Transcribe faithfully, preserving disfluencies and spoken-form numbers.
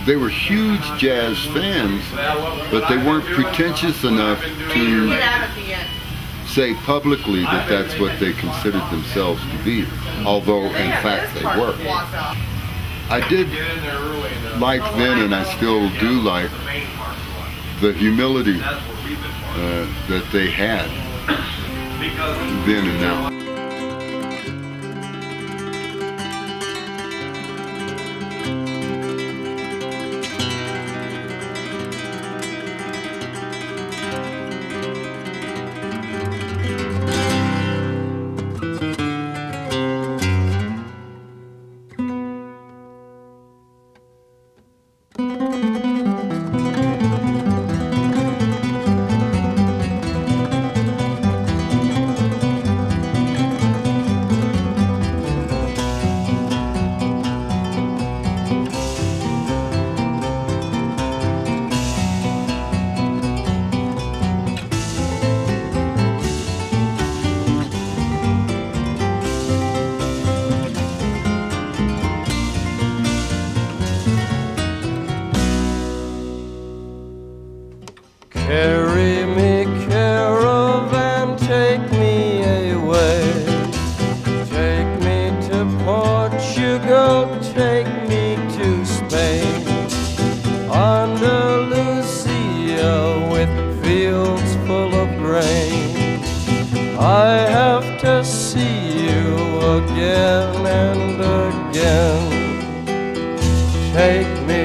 they were huge jazz fans, but they weren't pretentious enough to say publicly that that's what they considered themselves to be, although in fact they were. I did like then, and I still do like, the humility uh, that they had then and now. Carry me, caravan, take me away. Take me to Portugal, take me to Spain. Andalusia with fields full of grain. I have to see you again and again. Take me